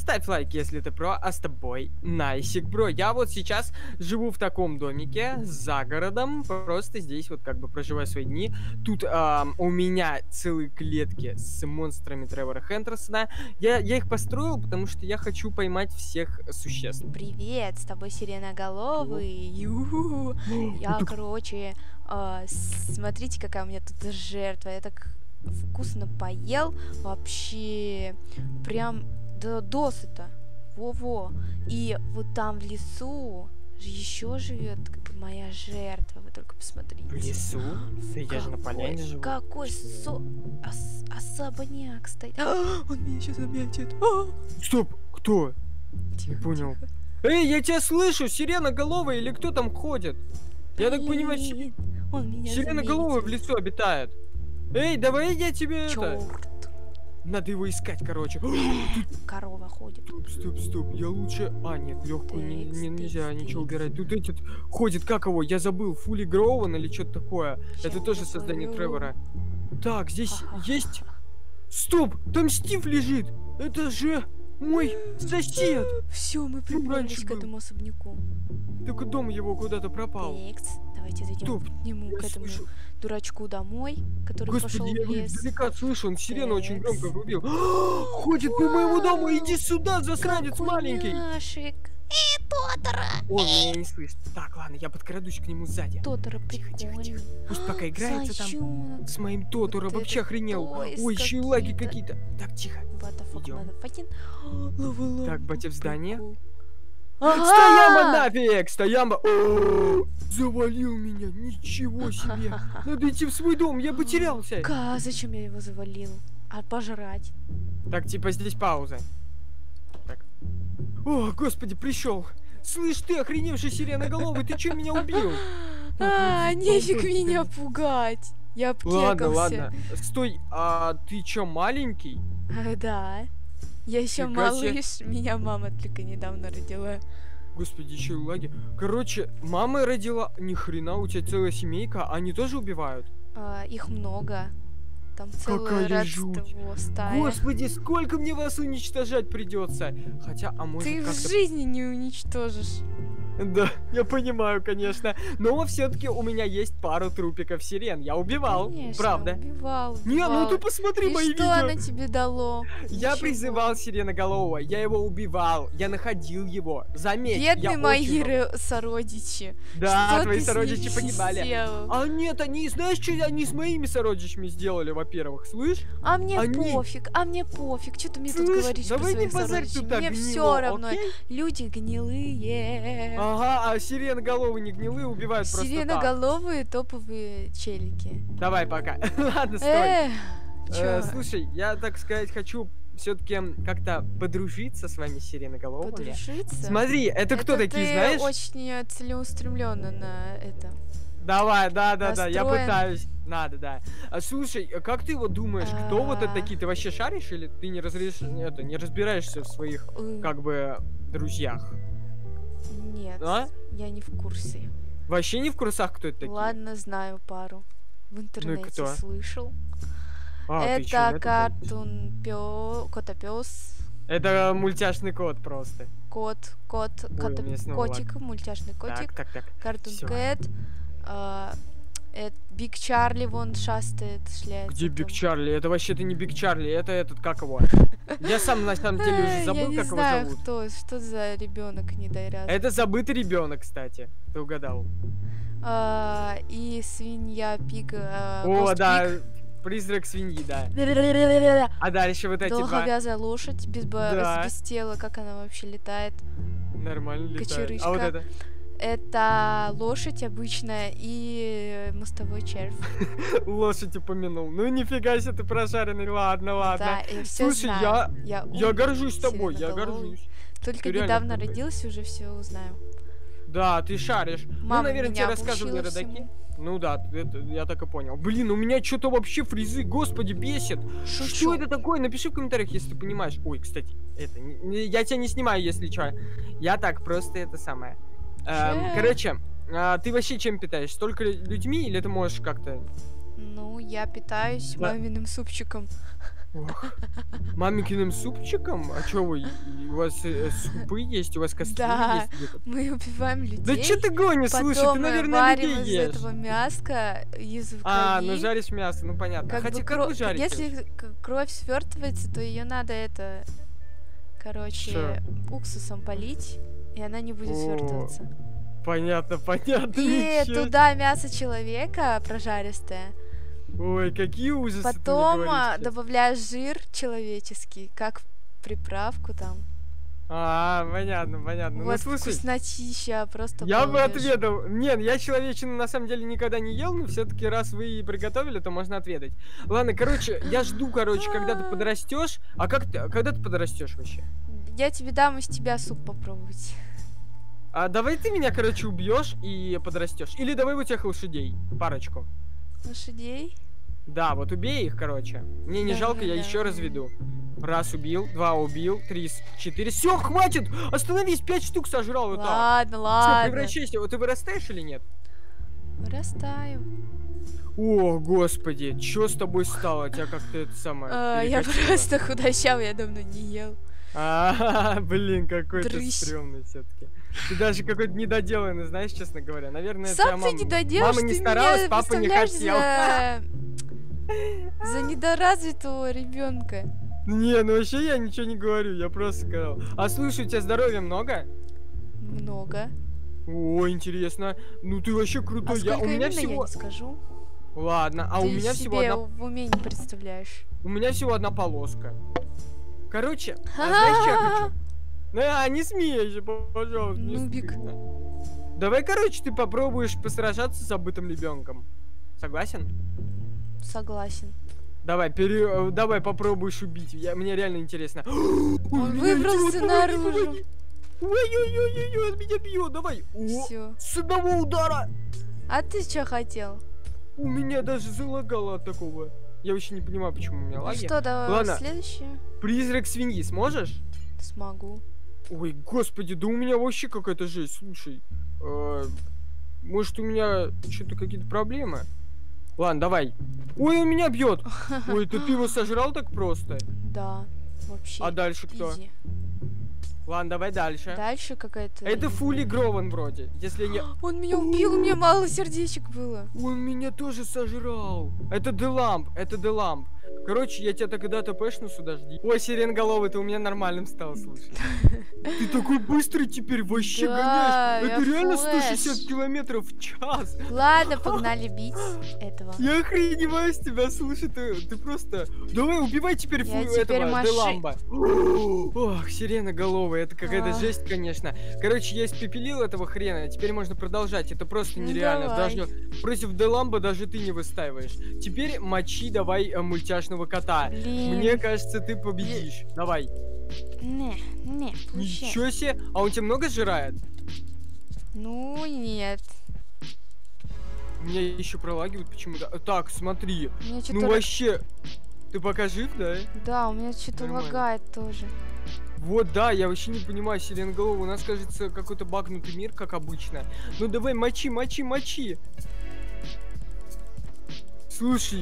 ставь лайк, если ты про, а с тобой Найсик, бро. Я вот сейчас живу в таком домике за городом, просто здесь вот как бы проживаю свои дни. Тут у меня целые клетки с монстрами Тревора Хендерсона. Я их построил, потому что я хочу поймать всех существ. Привет, с тобой Сиреноголовый. Я, короче, смотрите, какая у меня тут жертва. Я так вкусно поел, вообще прям досыта. Во-во. И вот там в лесу еще живет моя жертва. Вы только посмотрите. В лесу? Да я же на поляне живу. Какой особняк стоит. Он меня сейчас заметит. Стоп, кто? Не понял. Эй, я тебя слышу, сиреноголовый или кто там ходит? Я так понимаю, сиреноголовый в лесу обитает. Эй, давай я тебе это... Надо его искать, короче. Корова ходит. Стоп. Я лучше... А, нет, легкую нельзя ничего убирать. Тут этот ходит, как его? Я забыл, Фули Гроуван или что-то такое. Это тоже создание Тревора. Так, здесь есть... Стоп, там Стив лежит. Это же мой сосед. Все, мы прибрались к этому особняку. Только дом его куда-то пропал. Давайте зайдем к нему, к этому дурачку домой, который пошел в лес. Я издалека слышу, он сирену очень громко врубил. Ходит по моему дому, иди сюда, засранец маленький. Тотора! Он меня не слышит. Так, ладно, я подкрадусь к нему сзади. Тотора прикольный. Пусть пока играется там с моим Тоторо. Вообще охренел. Ой, еще и лаги какие-то. Так, тихо. Идем. Так, батя в здание. Стояма нафиг! Стояма! Завалил меня, ничего себе! Надо идти в свой дом, я потерялся! Зачем я его завалил? А пожрать? Так, типа здесь пауза. Так. О, господи, пришел! Слышь ты, охреневший сиреноголовый, ты че меня убил? Нефиг меня пугать! Я обкекался. Ладно. Стой, а ты че, маленький? Да. Я еще малыш, меня мама только недавно родила. Господи, еще и лаги. Короче, мама родила, ни хрена, у тебя целая семейка, они тоже убивают? Их много. Там целое родство, стая. Господи, сколько мне вас уничтожать придется? Хотя, а может ты в жизни не уничтожишь. Да, я понимаю, конечно. Но все-таки у меня есть пару трупиков сирен. Я убивал, конечно, правда. Убивал. Не, ну ты посмотри мои видео. Что она тебе дало? Я призывал сиреноголового, я его убивал, я находил его. Заметь, бедные мои сородичи. Да, что твои сородичи погибали. Сделал? А нет, они, знаешь, что они с моими сородичами сделали, во-первых, слышь? А мне пофиг, что ты мне тут говоришь про своих сородичей? Мне все равно, люди гнилые. Ага, а сиреноголовые не гнилые, убивают просто так. Сиреноголовые топовые челики. Давай, пока. Ладно, стой. Слушай, я, так сказать, хочу все-таки как-то подружиться с вами, сиреноголовыми. Подружиться? Смотри, это кто такие, знаешь? Ты очень целеустремленно на это. Давай, да, я пытаюсь. Надо, да. Слушай, как ты вот думаешь, кто вот это такие? Ты вообще шаришь или ты не разбираешься в своих, как бы, друзьях? Нет, я не в курсе. Вообще не в курсах, кто это такие? Ладно, знаю пару. В интернете слышал. Это картун Котопёс. Это мультяшный кот просто. Котик, мультяшный котик. Так. Картун Кэт. Биг Чарли вон шляется. Где Биг Чарли? Это вообще-то не Биг Чарли, это этот, как его? Я сам на самом деле уже забыл, как его зовут. Что за ребенок недорядный. Это забытый ребенок, кстати. Ты угадал. И свинья Пиг. О, да. Призрак свиньи, да. А дальше вот эти два. Долговязая лошадь без тела, как она вообще летает. Нормально летает. Кочерышка. А вот это? Это лошадь обычная и мостовой червь. Лошадь упомянул. Ну нифига себе ты прошаренный. Ладно. Да, я все Слушай, знаю. я горжусь тобой, я горжусь. Только недавно родился, уже все узнаю. Да, ты шаришь. Мама, ну, наверное, тебе рассказывали родаки. Ну да, это я так и понял. Блин, у меня что-то вообще фризы, господи, бесит. Что это такое? Напиши в комментариях, если ты понимаешь. Ой, кстати, это я тебя не снимаю, если что. Я так, просто это самое. Короче, ты вообще чем питаешься? Только людьми или ты можешь как-то... Ну, я питаюсь маминым супчиком. Ох. Маменькиным супчиком? А чё вы? У вас супы есть? У вас кастрюли Да, есть где-то? мы убиваем Да людей, чё ты гонишь? Слушай, ты, потом наверное, варим людей из ешь. этого мяска, из А, ну крови. жаришь мясо, ну понятно. Как Хотя бы как вы жарите? если кровь свертывается, то ее надо короче, уксусом полить, и она не будет О, свертываться. понятно, понятно. И ничего туда мясо человека прожаристое. себе. Ой, какие ужасы ты мне Потом говоришь сейчас. добавляешь жир человеческий, как приправку там. Понятно, понятно. Ну Вот слушай, вкуснотища, просто я бы балдеж. отведал. Нет, я человечину на самом деле никогда не ел, но все-таки раз вы и приготовили, то можно отведать. Ладно, короче, я жду, короче, когда ты подрастешь. А когда ты подрастешь вообще? Я тебе дам из тебя суп попробовать. А давай ты меня, короче, убьешь и подрастешь. Или давай у тех лошадей. Парочку. Лошадей? Да, вот убей их, короче. Мне не жалко, я еще разведу. Раз убил, 2 убил, 3, 4. Все, хватит! Остановись, 5 штук сожрал вот так. Ладно, Все, ладно. превращайся. Вот ты вырастаешь или нет? Вырастаю. О, господи, что с тобой стало? Тебя как-то это самое Я перекосило? просто худощавый, я давно не ел. Блин, какой ты Дрыщ. стрёмный все-таки. Ты даже какой-то недоделанный, знаешь, честно говоря. Наверное, Сам твоя ты не доделаешь, мама не ты старалась, меня папа не выставляешь хотел. за недоразвитого ребенка. Не, ну вообще я ничего не говорю, я просто сказал. А слушай, у тебя здоровья много? Много. О, интересно. Ну ты вообще А крутой. У сколько меня именно, я всего... не скажу. Ладно, а Ты у меня всего себе одна... в уме не представляешь. У меня всего одна полоска. Короче, знаешь, что я хочу? Не смейся, пожалуйста. Не Нубик. стыдно. Давай, короче, ты попробуешь посражаться с забытым ребенком. Согласен? Согласен. Давай, давай попробуешь убить. Мне реально интересно. Он выбрался наружу. Ой-ой-ой-ой, он меня бьет. Давай. О, Все. с одного удара. А ты что хотел? У меня даже залагало от такого. Я вообще не понимаю, почему у меня Ну лаги. что, давай Ладно. следующее? Призрак свиньи сможешь? Смогу. Ой, господи, да у меня вообще какая-то жесть. Слушай, может у меня что-то какие-то проблемы? Ладно, давай. Ой, он меня бьет. Ой, это ты его сожрал так просто? Да, вообще. А дальше кто? изи. Ладно, давай дальше. Дальше какая-то... Это Фули Грован вроде, если не... Он меня убил, у меня мало сердечек было. Он меня тоже сожрал. Это Деламп, это Деламп. Короче, я тебя тогда тпшну сюда, жди. Ой, сиреноголовый, ты у меня нормальным стал, слушай. Ты такой быстрый теперь, вообще Да, гоняешь. Это я реально флэш. 160 километров в час. Ладно, погнали бить этого. Я охреневаю с тебя, слушай, ты просто... Давай, убивай теперь Я теперь этого Деламба. Ох, сиреноголовый, это какая-то А. жесть, конечно. Короче, я испепелил этого хрена, теперь можно продолжать. Это просто нереально. Давай. Даже против Деламба даже ты не выстаиваешь. Теперь мочи давай мультяшного кота. Блин. Мне кажется, ты победишь. Давай. Не, получай. Ничего себе. А он тебя много сжирает? Ну, нет. Меня еще пролагивают почему-то. Так, смотри. У меня Ну что-то... вообще... Ты пока жив, да? Да, у меня что-то Нормально. лагает тоже. Вот, да, я вообще не понимаю, сиреноголовый. У нас, кажется, какой-то багнутый мир, как обычно. Ну давай, мочи, мочи, мочи. Слушай,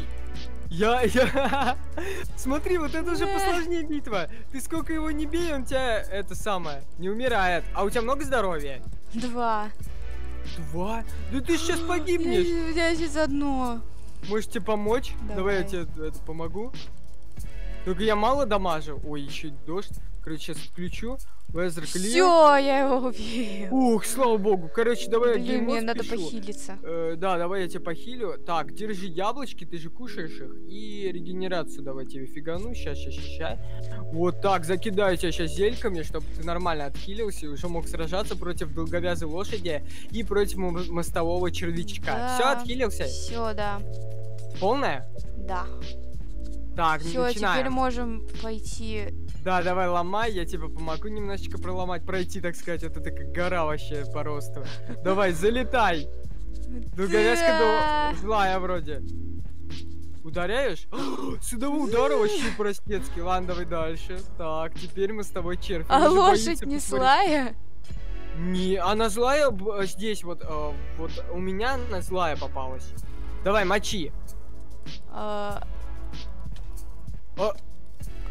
Смотри, вот это уже посложнее битва. Ты сколько его не бей, он тебя, это самое, не умирает. А у тебя много здоровья? 2. 2? Да ты сейчас погибнешь. У меня сейчас одно. Можешь тебе помочь? Давай я тебе это помогу. Только я мало дамажу. Ой, еще дождь. Короче, сейчас отключу. Везер клип. Все, я его убил. Ух, слава богу. Короче, давай я Блин, гейммод мне надо впишу. похилиться. Да, давай я тебя похилю. Так, держи яблочки, ты же кушаешь их. И регенерацию давай тебе фигану. Ща. Вот так, закидаю тебя сейчас зельками, чтобы ты нормально отхилился и уже мог сражаться против долговязой лошади и против мостового червячка. Да. Все, отхилился? Все, да. Полная? Да. Так, Все, начинаем. теперь можем пойти. Да, давай ломай, я тебе помогу немножечко проломать, пройти, так сказать, это ты как гора вообще по росту. Давай, залетай. Долговязка злая вроде. Ударяешь? С одного удара вообще простецкий. Ладно, давай дальше. Так, теперь мы с тобой червь. А Он уже лошадь боится, не посмотри. злая? Не, она злая здесь вот у меня она злая попалась. Давай, мочи. А,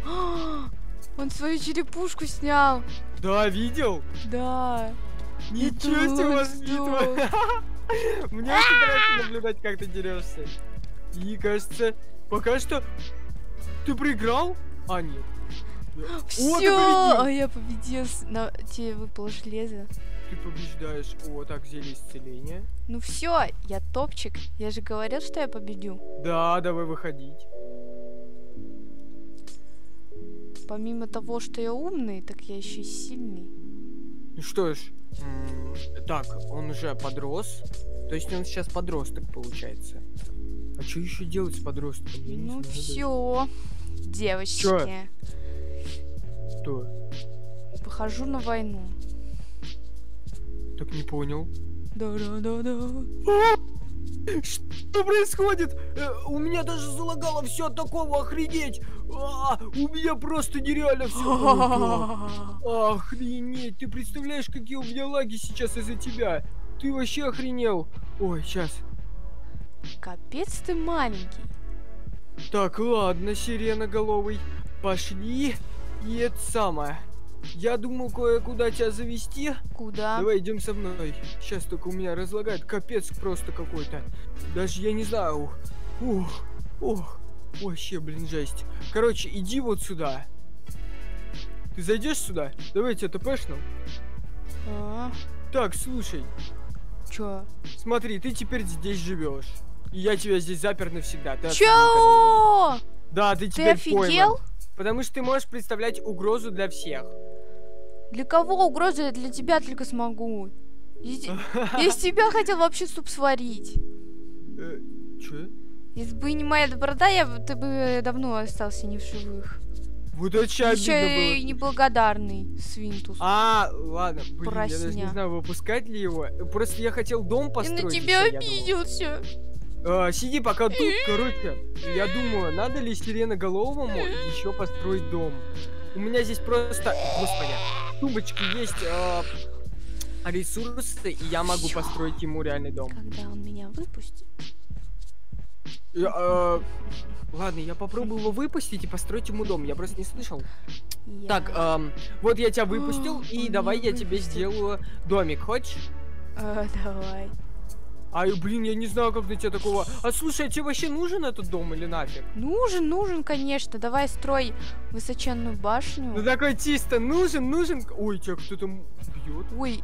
Он свою черепушку снял. Да, видел? Да. Ничего себе у вас Это битва. Мне очень нравится наблюдать, как ты дерешься. И кажется, пока что ты проиграл? А, нет. О, ты Все, победил! а я победил. Тебе выпало железо. Ты побеждаешь. О, так, зелье исцеления. Ну все, я топчик. Я же говорил, что я победю. Да, давай выходить. Помимо того, что я умный, так я еще и сильный. Ну что ж, так, он уже подрос. То есть он сейчас подросток, получается. А что еще делать с подростком? Я не Ну знаю, все, девочки. Чё? Что? Выхожу на войну. Так не понял. Да-да-да-да. Что происходит? У меня даже залагало все от такого, охренеть! У меня просто нереально все. Охренеть! Ты представляешь, какие у меня лаги сейчас из-за тебя? Ты вообще охренел? Ой, сейчас. Капец ты маленький. Так, ладно, сиреноголовый. Пошли. И это самое. Я думал кое-куда тебя завести. Куда? Давай, идем со мной. Сейчас только у меня разлагает. Капец просто какой-то. Даже я не знаю. Ух. Вообще, блин, жесть. Короче, иди вот сюда. Ты зайдешь сюда? Давай я тебя тпшну. Так, слушай. Чё? Смотри, ты теперь здесь живешь. И я тебя здесь запер навсегда. Ты Чё? Да, ты Ты теперь офигел? пойман. Потому что ты можешь представлять угрозу для всех. Для кого угроза? Я для тебя только смогу. Я из тебя хотел вообще суп сварить. Чё? Если бы не моя доброта, ты бы давно остался не в живых. Вот это сейчас обидно Еще было. и неблагодарный свинтус. Ладно, блин, я даже не Поросня. знаю, выпускать ли его. Просто я хотел дом Я построить. на тебя ещё, я думал. обиделся. Сиди пока тут, короче. Я думаю, надо ли сиреноголовому еще построить дом. У меня здесь просто, господи, в тумбочке есть ресурсы, и я могу построить ему реальный дом. Когда он меня выпустит? Ладно, я попробую его выпустить и построить ему дом. Я просто не слышал. Так, вот я тебя выпустил, и Он давай меня я тебе выпустил. сделаю домик. Хочешь? Давай. Ай, блин, я не знаю, как на тебя такого... А слушай, а тебе вообще нужен этот дом или нафиг? Нужен, конечно. Давай строй высоченную башню. Ну такой чисто нужен. Ой, тебя кто-то бьет. Ой.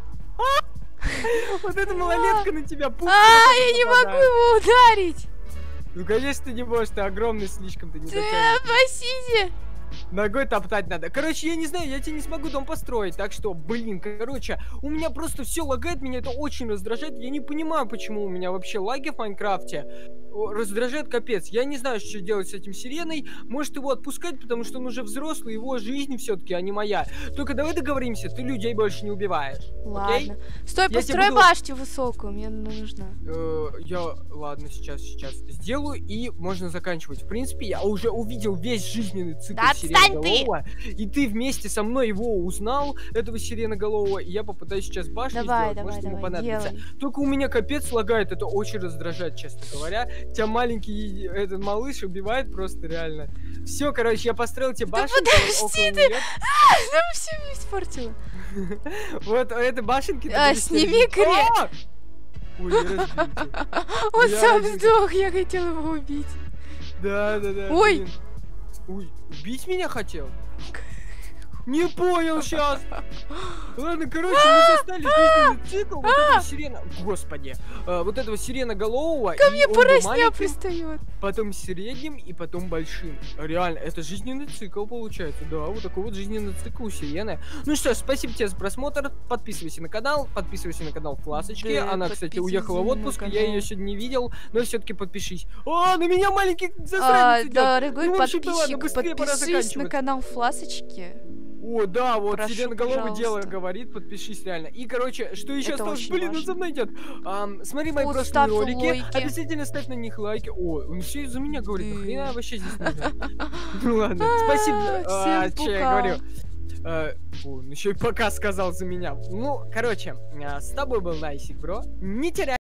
Вот эта малолетка на тебя пушит. Я не могу его ударить. Ну, конечно, ты не можешь, ты огромный слишком, ты не дотянешь. Спасите. Ногой топтать надо. Короче, я не знаю, я тебе не смогу дом построить. Так что, блин, короче, у меня просто все лагает, меня это очень раздражает. Я не понимаю, почему у меня вообще лаги в Майнкрафте. Раздражает капец. Я не знаю, что делать с этим сиреной. Может его отпускать, потому что он уже взрослый, его жизнь все-таки, а не моя. Только давай договоримся, ты людей больше не убиваешь. Ладно. Окей? Стой, Я построй тебе буду- башню высокую, мне она нужна. Ладно, сейчас сделаю, и можно заканчивать. В принципе, я уже увидел весь жизненный цикл Да отстань сиреноголового, и ты вместе со мной его узнал, этого сиреноголового, и я попытаюсь сейчас башню Давай, сделать, может ему давай, понадобится. делай. Только у меня капец лагает, это очень раздражает, честно говоря. Тебя маленький этот малыш убивает просто реально. Все, короче, я построил тебе башню. подожди ты! Она все испортила. Вот этой башенки... Сними креп. Ой, не разбейте. Он Я сам один- сдох, я хотела его убить. Да. Ой. Блин. Ой, убить меня хотел? Не понял сейчас. Ладно, короче, мы застали жизненный цикл вот этого сирена... Господи. Вот этого сиреноголового. Ко мне он был поросня маленьким, пристает. потом средним и потом большим. Реально, это жизненный цикл получается. Да, вот такой вот жизненный цикл у сирены. Ну что ж, спасибо тебе за просмотр. Подписывайся на канал Фласочки. Да, Она, кстати, подписывайся уехала в на отпуск. Я канал. ее сегодня не видел, но все-таки подпишись. На меня маленький засранец идет. Дорогой Ну, в общем-то, ладно, подписчик, быстрее пора подпишись на заканчивать. канал Фласочки. О, да, вот Прошу, сиреноголовый дело пожалуйста. говорит, подпишись реально. И, короче, что еще Это осталось? очень Блин, он важно. за мной идет. Смотри мои Вот, прошлые ставь ролики. лайки. Обязательно ставь на них лайки. О, он все из-за меня говорит. Да. Нахрена я вообще здесь нужен? Ну ладно, спасибо. Всем Че я пока. говорю? Он еще и пока сказал за меня. Ну, короче, с тобой был Найсик, бро. Не теряй.